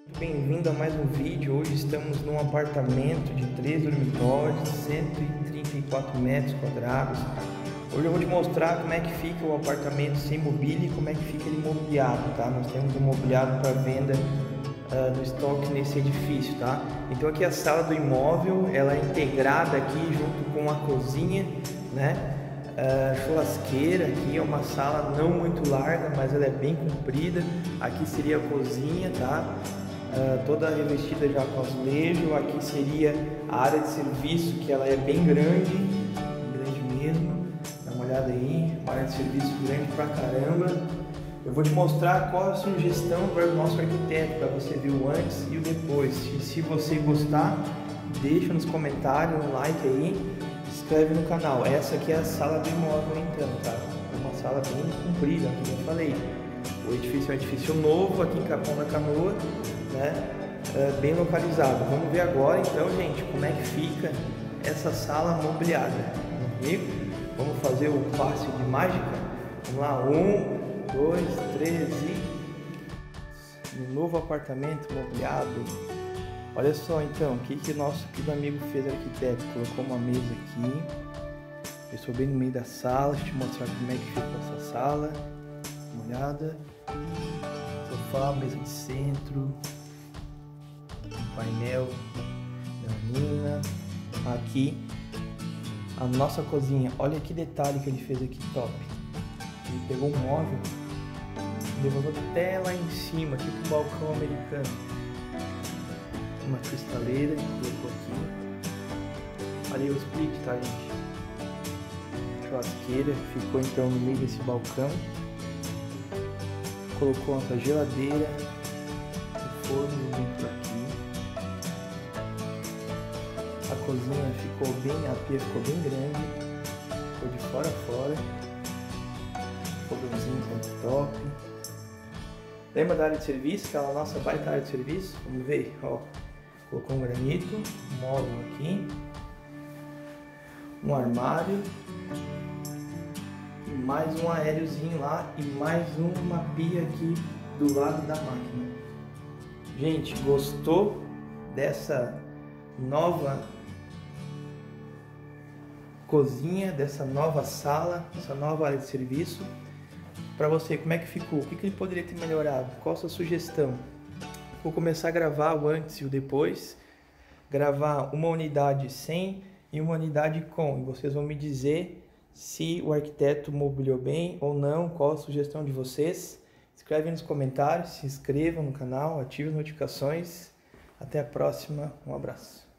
Bem-vindo a mais um vídeo. Hoje estamos num apartamento de 3 dormitórios, 134 metros quadrados. Hoje eu vou te mostrar como é que fica o apartamento sem mobília e como é que fica ele mobiliado, tá? Nós temos um mobiliado para venda no estoque nesse edifício, tá? Então aqui a sala do imóvel, ela é integrada aqui junto com a cozinha, né? Churrasqueira, aqui é uma sala não muito larga, mas ela é bem comprida. Aqui seria a cozinha, tá? Toda revestida já com azulejo. Aqui seria a área de serviço, que ela é bem grande mesmo. Dá uma olhada aí, uma área de serviço grande pra caramba. Eu vou te mostrar qual a sugestão para o nosso arquiteto, para você ver o antes e o depois. E se você gostar, deixa nos comentários um like aí, inscreve no canal. Essa aqui é a sala do imóvel então, tá? É uma sala bem comprida, como eu falei. O edifício é um edifício novo aqui em Capão da Canoa, né? Bem localizado. Vamos ver agora então, gente, como é que fica essa sala mobiliada. Comigo? Vamos fazer o passe de mágica? Vamos lá, 1, 2, 3 e... no novo apartamento mobiliado. Olha só então, o que nosso amigo fez, arquiteto. Colocou uma mesa aqui. Eu estou bem no meio da sala. Deixa eu te mostrar como é que ficou essa sala. Uma olhada. Sofá, mesa de centro, painel, melanina. Aqui a nossa cozinha. Olha que detalhe que ele fez aqui, top. Ele pegou um móvel, levou até lá em cima, tipo um balcão americano. Uma cristaleira que colocou aqui. Ali o split, tá, gente? Churrasqueira, ficou então no meio desse balcão. Colocou nossa geladeira, o forno dentro aqui. A cozinha ficou bem, a pia ficou bem grande, ficou de fora a fora. Fogãozinho top. Lembra da área de serviço, aquela nossa baita área de serviço? Vamos ver, ó. Colocou um granito, um móvel aqui, um armário, e mais um aériozinho lá e mais uma pia aqui do lado da máquina. Gente, gostou dessa nova cozinha, dessa nova sala, essa nova área de serviço? Para você, como é que ficou? O que ele poderia ter melhorado? Qual a sua sugestão? Vou começar a gravar o antes e o depois, gravar uma unidade sem e uma unidade com, e vocês vão me dizer se o arquiteto mobiliou bem ou não, qual a sugestão de vocês. Escreve nos comentários, se inscrevam no canal, ative as notificações. Até a próxima, um abraço.